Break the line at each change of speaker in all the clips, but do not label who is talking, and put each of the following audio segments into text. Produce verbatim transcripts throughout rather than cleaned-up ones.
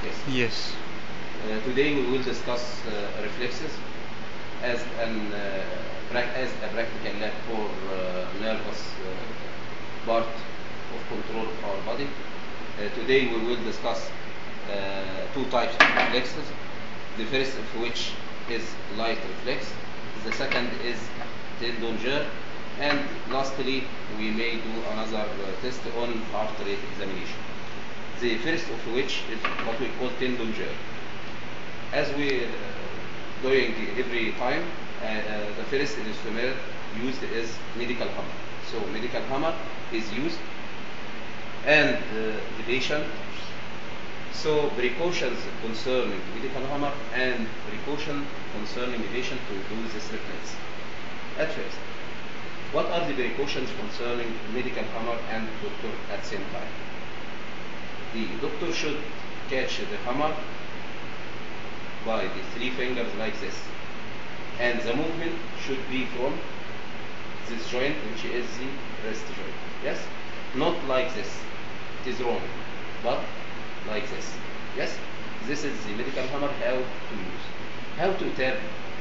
test.
Yes.
Uh, today we will discuss uh, reflexes as an uh, as a practical lab for uh, nervous uh, part of control of our body. Uh, today we will discuss uh, two types of reflexes. The first of which is light reflex. The second is tendon jerk. And lastly, we may do another uh, test on heart rate examination. The first of which is what we call tendon jerk. As we uh, doing every time, uh, uh, the first instrument used is medical hammer. So medical hammer is used, and uh, the patient. So precautions concerning medical hammer and precaution concerning the patient to do this reflex. At first, what are the precautions concerning medical hammer and doctor at the same time? The doctor should catch the hammer by the three fingers like this, and the movement should be from this joint, which is the wrist joint. Yes, not like this. It is wrong, but like this. Yes, this is the medical hammer. How to use? How to tap?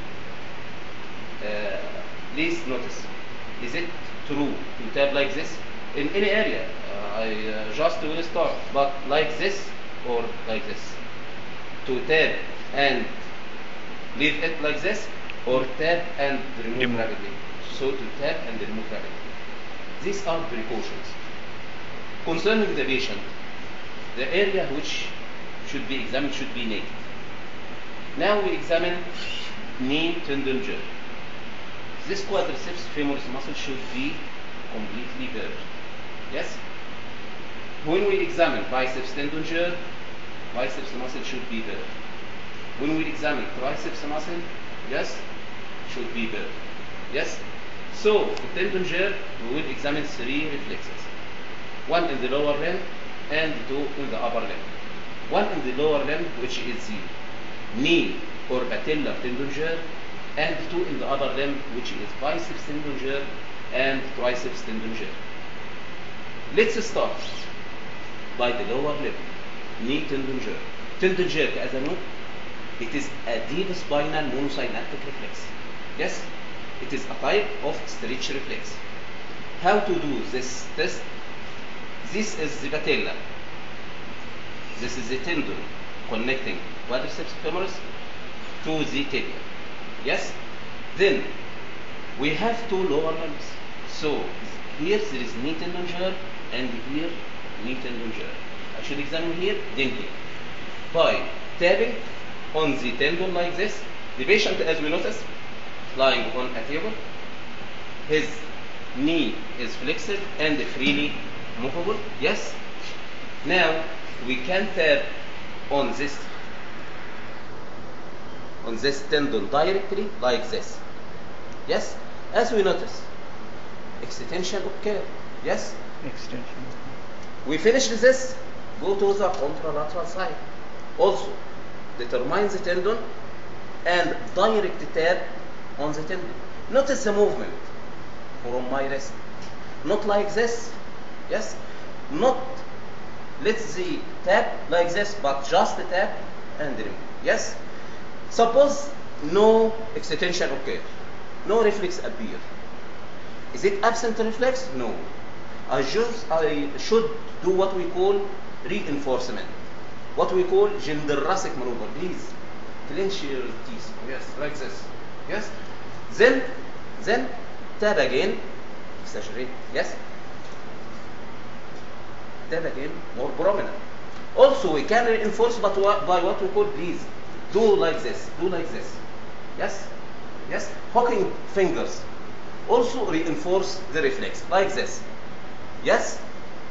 Uh, please notice. Is it true to tap like this in any area? Uh, I uh, just will start, but like this or like this. To tap and leave it like this, or tap and remove, remove. rapidly. So to tap and remove rapidly. These are precautions. Concerning the patient, the area which should be examined should be naked. Now we examine knee tendon jerk. This quadriceps femoris muscle should be completely bare. Yes? When we examine biceps tendon jerk, biceps muscle should be bare. When we examine triceps muscle, yes, should be bare. Yes? So, the tendon jerk, we will examine three reflexes. One in the lower limb and two in the upper limb. One in the lower limb, which is the knee or patellar tendon jerk, and two in the upper limb, which is biceps tendon jerk and triceps tendon jerk. Let's start by the lower limb, knee tendon jerk. Tendon jerk, as I know, it is a deep spinal monosynaptic reflex. Yes, it is a type of stretch reflex. How to do this test? This is the patella. This is the tendon connecting quadriceps femoris to the tibia. Yes? Then we have two lower limbs. So here there is knee tendon jerk and here knee tendon jerk. I should examine here, then here. By tapping on the tendon like this, the patient, as we notice, lying on a table, his knee is flexed and freely movable. Yes? Now we can tap on this on this tendon directly like this. Yes? As we notice, extension occur. Yes?
Extension.
We finish this, go to the contralateral side. Also, determine the tendon and direct tap on the tendon. Notice the movement from my wrist. Not like this. Yes? Not let's see tap like this, but just tap and remove. Yes? Suppose no extension occur, no reflex appear. Is it absent reflex? No. I just I should do what we call reinforcement. What we call Genderasic maneuver. Please clench your teeth. Yes, like this. Yes. Then then tap again. Exaggerate. Yes. Tap again, more prominent. Also, we can reinforce, but by what we call, please do like this, do like this. Yes, yes. Hooking fingers. Also reinforce the reflex like this. Yes.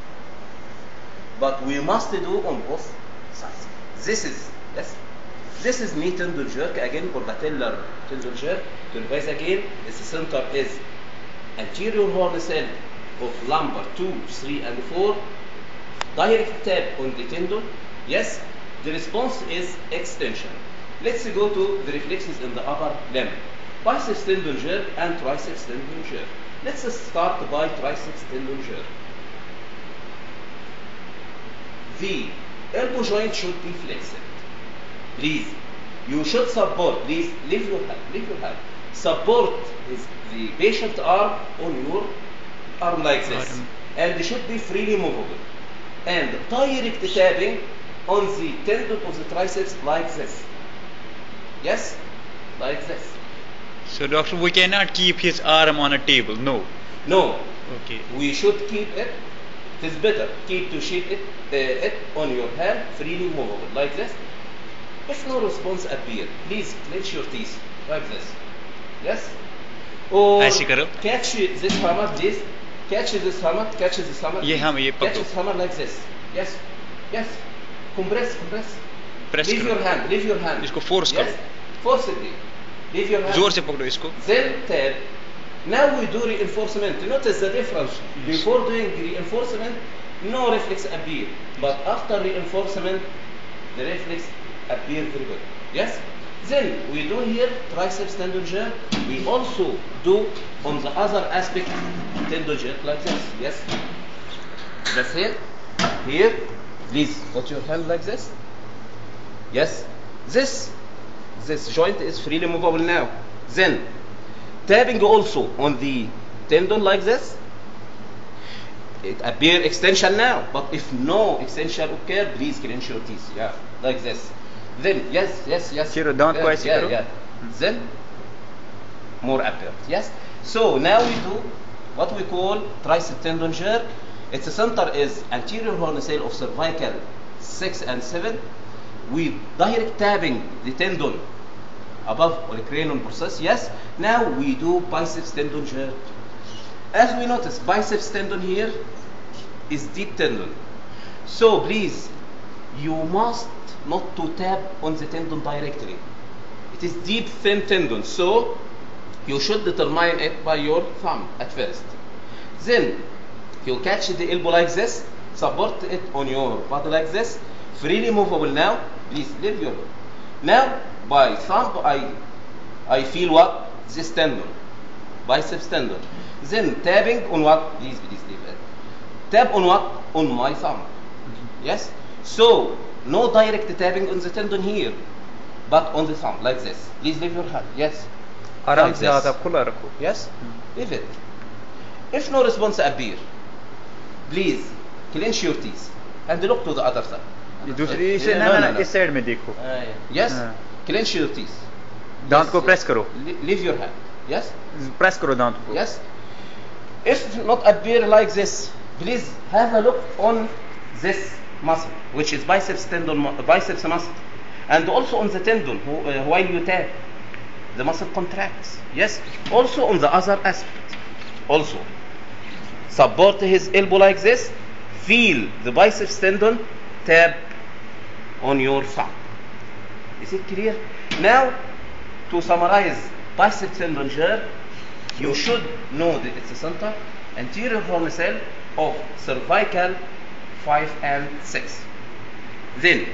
But we must do on both sides. This is yes. This is knee tendon jerk again, or patellar tendon jerk. To revise again, the center is anterior horn cell of lumbar two, three, and four. Direct tap on the tendon. Yes, the response is extension. Let's go to the reflexes in the upper limb. Biceps tendon jerk and triceps tendon jerk. Let's start by triceps tendon jerk. The elbow joint should be flexed. Please, you should support. Please leave your hand. Leave your hand. Support is the patient arm on your arm like this,
Arm.
and it should be freely movable. And direct tapping on the tendon of the triceps like this. Yes, like this.
So doctor, we cannot keep his arm on a table. No.
No,
Okay.
we should keep it. It is better keep to shape it, uh, it on your hand, freely movable like this. If no response appear, please clench your teeth like this. Yes. Or
ऐसे करो.
catch this hammer, please. Catch this hammer. Catch this hammer.
ये हम ये
Catch
पकड़ो.
this hammer like this. Yes. Yes. Compress. Compress.
Press
Leave
करो.
your hand. Leave your hand.
इसको force
yes.
करो.
Forcibly. Leave your hand.
जोर से पकड़ो इसको.
Then tap. Now we do reinforcement. Notice the difference.
Yes.
Before doing reinforcement, no reflex appear. But after reinforcement, the reflex appear very good. Yes? Then we do here triceps tendon jerk. We also do on the other aspect tendon jerk like this. Yes? That's it. Here, please put your hand like this. Yes? This, this joint is freely movable now. Then, tapping also on the tendon like this. It appear extension now, but if no extension occur, please clench your teeth. Yeah, like this. Then yes, yes, yes.
Zero, don't
yeah,
quite
yeah,
zero.
yeah. Then more appear. Yes. So now we do what we call tricep tendon jerk. Its center is anterior hornacell of cervical six and seven. We direct tapping the tendon above or cranial process. Yes. Now we do biceps tendon jerk. As we notice, biceps tendon here is deep tendon. So please, you must not to tap on the tendon directly. It is deep thin tendon, so you should determine it by your thumb at first. Then you catch the elbow like this, support it on your body like this, freely movable now. Please leave your. Now by thumb I I feel what? This tendon, biceps tendon. Then tapping on what? Please, please leave it. Tap on what? On my thumb. Yes? So, no direct tapping on the tendon here, but on the thumb, like this. Please leave your hand. Yes?
आराम
Like
से
this.
हाथ आप खुला रखो.
Yes? Leave it. If no response appear, please clench your teeth and look to the other side.
ये दूसरी इसे
Yeah,
ना
no,
ना
no,
ना
no.
इस साइड में देखो.
Yes?
हाँ.
Clench your teeth.
दांत को
Yes,
प्रेस
yes.
करो.
Le- Leave your hand. Yes?
Press करो दांत को.
Yes? If not appear like this, please have a look on this muscle, which is biceps tendon, mu- biceps muscle, and also on the tendon. who- uh, while you tap, the muscle contracts. Yes. Also on the other aspect. Also, support his elbow like this. Feel the biceps tendon. Tap on your thumb. Is it clear? Now, to summarize, biceps tendon jerk. You should know that it's a center anterior hornacell of cervical five and six. Then,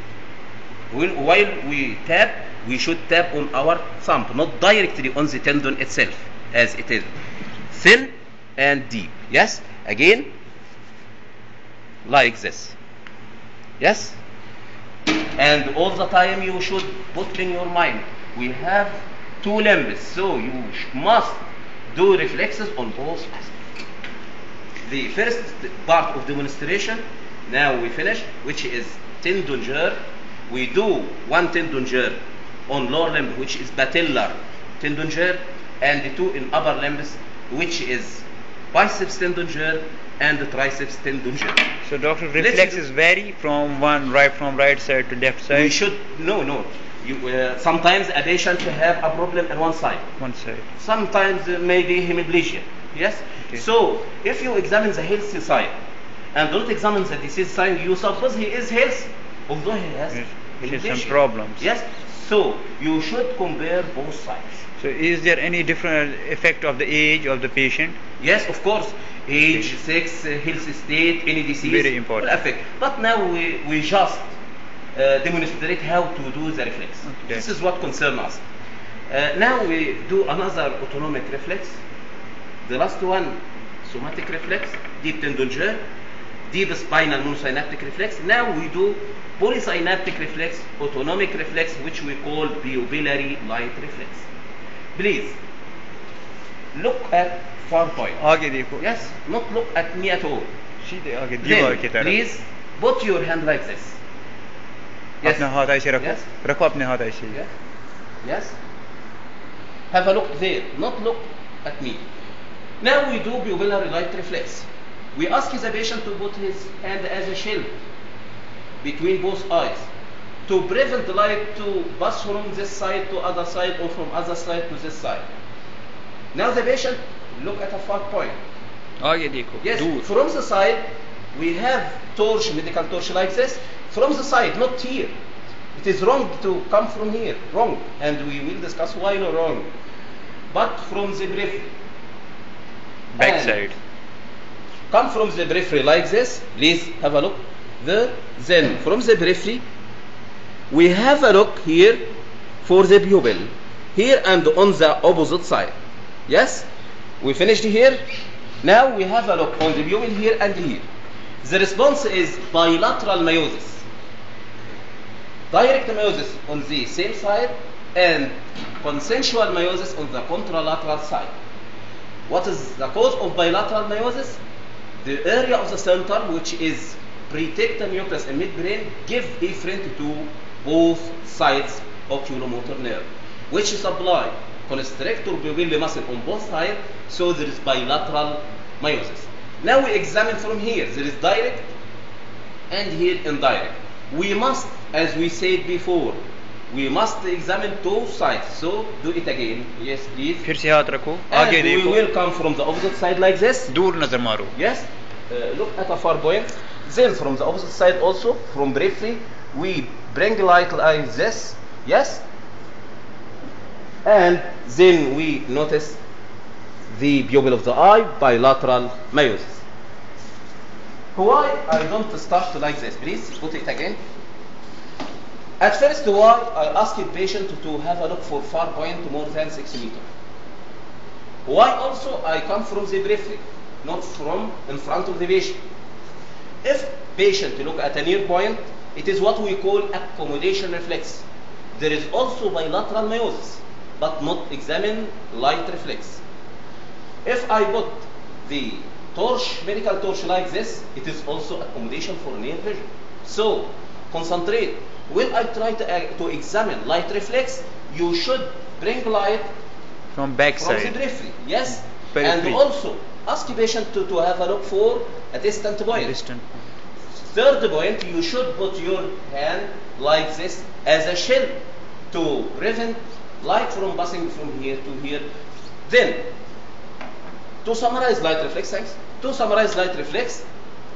when, while we tap, we should tap on our thumb, not directly on the tendon itself, as it is thin and deep. Yes? Again, like this. Yes? And all the time you should put in your mind, we have two limbs, so you sh- must do reflexes on both aspects. The first part of demonstration, now we finish, which is tendon jerk. We do one tendon jerk on lower limb, which is patellar tendon jerk, and the two in upper limbs, which is biceps tendon jerk and the triceps tendon jerk.
So doctor,
Let's
reflexes
do-
vary from one right from right side to left side.
We should no no. You, uh, sometimes a patient have a problem on one side.
One side.
Sometimes uh, maybe hemiplegia. Yes.
Okay.
So if you examine the healthy side and don't examine the disease side, you suppose he is healthy, although he has
Yes, he has some
hemiplegia.
problems.
Yes. So you should compare both sides.
So is there any different effect of the age of the patient?
Yes, of course. Age, sex, uh, health state, any disease
Very important.
will affect. But now we, we just uh, demonstrate how to do the reflex.
Okay.
This is what concerns us. Uh, now we do another autonomic reflex. The last one, somatic reflex, deep tendon jerk. deep spinal monosynaptic reflex. Now we do polysynaptic reflex, autonomic reflex, which we call pupillary light reflex. Please look at far point.
आगे देखो.
Yes, not look at me at all.
सीधे आगे दीवार की
Then
तरफ.
please put your hand like this. Yes.
अपना हाथ ऐसे रखो.
Yes.
रखो अपने हाथ ऐसे.
Yes. Yes. Have a look there, not look at me. Now we do pupillary light reflex. We ask the patient to put his hand as a shield between both eyes to prevent the light to pass from this side to other side or from other side to this side. Now the patient look at a far point.
आगे देखो.
Yes,
दूर.
from the side we have torch, medical torch like this. From the side, not here. It is wrong to come from here, wrong. And we will discuss why no wrong. But from the periphery.
Back
And
side.
come from the periphery like this. Please have a look. The, then from the periphery, we have a look here for the pupil. Here and on the opposite side. Yes? We finished here. Now we have a look on the pupil here and here. The response is bilateral meiosis. Direct meiosis on the same side and consensual meiosis on the contralateral side. What is the cause of bilateral meiosis? The area of the center, which is pretectal nucleus in midbrain, give efferent to both sides oculomotor nerve, which supply constrictor pupillary muscle on both sides, so there is bilateral meiosis. Now we examine from here. There is direct and here indirect. We must, as we said before, we must examine two sides. So do it again. Yes, please.
फिर से हाथ रखो.
And
आगे
we
देखो.
will come from the opposite side like this.
दूर नजर मारो.
Yes. Uh, look at a far point. Then from the opposite side also, from periphery, we bring light like this. Yes. And then we notice the pupil of the eye, bilateral meiosis. Why I don't start like this? Please put it again. At first, why I ask the patient to have a look for far point more than six meters. Why also I come from the periphery, not from in front of the patient. If patient look at a near point, it is what we call accommodation reflex. There is also bilateral meiosis, but not examine light reflex. If I put the torch, medical torch like this, it is also accommodation for near vision. So concentrate. When I try to, uh, to examine light reflex, you should bring light
From back
from the
side.
periphery. Yes.
Periphery.
And also ask the patient to, to have a look for a distant point.
Distant.
Third point, you should put your hand like this as a shield to prevent light from passing from here to here. Then, to summarize light reflex, thanks. To summarize light reflex,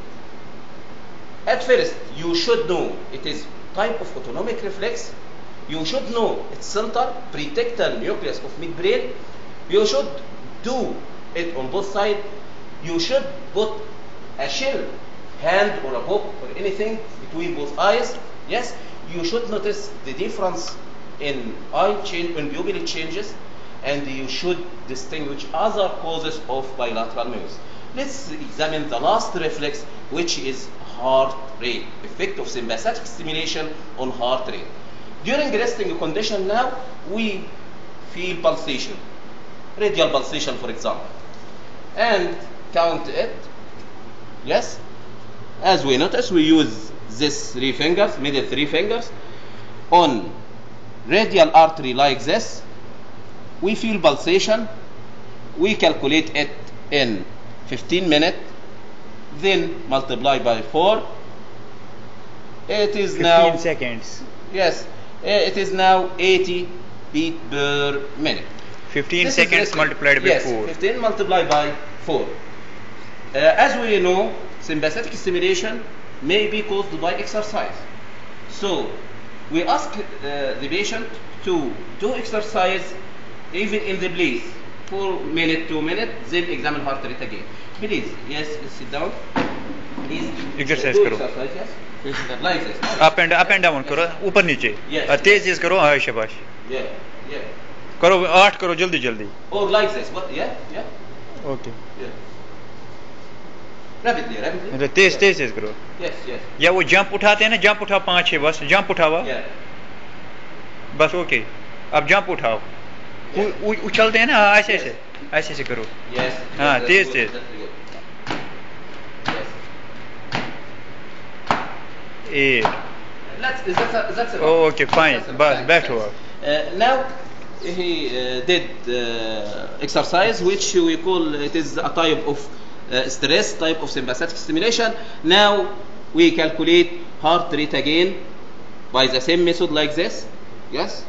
at first you should know it is type of autonomic reflex. You should know its center, pretectal nucleus of midbrain. You should do it on both sides. You should put a shield, hand or a book or anything between both eyes. Yes, you should notice the difference in eye change, in pupil changes, and you should distinguish other causes of bilateral meiosis. Let's examine the last reflex, which is heart rate, effect of sympathetic stimulation on heart rate. During resting condition now, we feel pulsation, radial pulsation for example, and count it. Yes, as we notice, we use this three fingers, middle three fingers, on radial artery like this. We feel pulsation. We calculate it in fifteen minutes, then multiply by four. It is now
fifteen seconds.
yes, it is now eighty beat per minute.
fifteen
This is
seconds
resting.
multiplied by
yes,
four.
fifteen multiplied by four. Uh, as we know, sympathetic stimulation may be caused by exercise. So we ask uh, the patient to do exercise even in the place for minute, two minutes, then examine heart rate again. Please, yes, sit down. Please.
Exercise
do
करो.
exercise, yes. Like this.
Up and up and down करो, ऊपर नीचे.
Yes.
और तेज तेज करो. हाँ शाबाश.
Yeah, yeah.
करो आठ करो जल्दी जल्दी.
Or like this. What? Yeah, yeah.
Okay.
Yeah. rapidly, rapidly.
मतलब तेज
Yes.
तेज तेज करो.
Yes, yes.
या वो जंप उठाते हैं ना, जंप उठा पाँच छः बस जंप उठावा.
Yeah.
बस ओके. अब जंप उठाओ. उ- उ- उछलते हैं ना ऐसे ऐसे ऐसे ऐसे करो.
Yes.
हाँ,
yes,
Tej
that's
Tej.
good, that's good. Yes.
Eight.
Let's, that's a, that's a
Oh, okay, fine.
That's a-
Bas,
thanks,
बैठो
thanks.
आप.
Uh, now he uh, did uh, exercise which we call it is a type of uh, stress, type of sympathetic stimulation. Now we calculate heart rate again by the same method like this. Yes.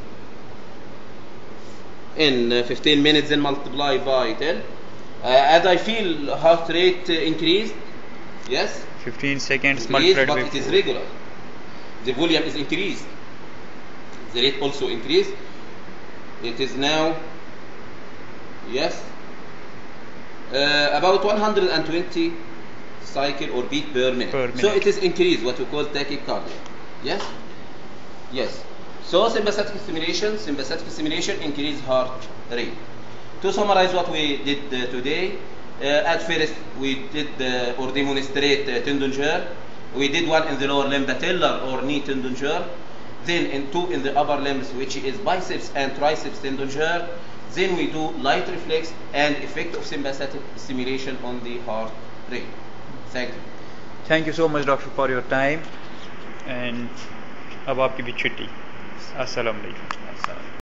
In uh, fifteen minutes, then multiply by ten. Uh, as I feel heart rate uh, increased. Yes.
fifteen seconds
Increased,
multiplied
but
by
it is
four.
regular. The volume is increased. The rate also increased. It is now, yes, uh, about one hundred twenty cycle or beat per minute.
Per
So
minute.
it is increased, what we call tachycardia. Yes? Yes. So sympathetic stimulation, sympathetic stimulation increase heart rate. To summarize what we did uh, today, uh, at first we did uh, or demonstrate uh, tendon jerk. We did one in the lower limb, patellar or knee tendon jerk. Then in two in the upper limbs, which is biceps and triceps tendon jerk. Then we do light reflex and effect of sympathetic stimulation on the heart rate. Thank you.
Thank you so much, doctor, for your time. And अब आपकी भी छुट्टी. अस्सलाम वालेकुम.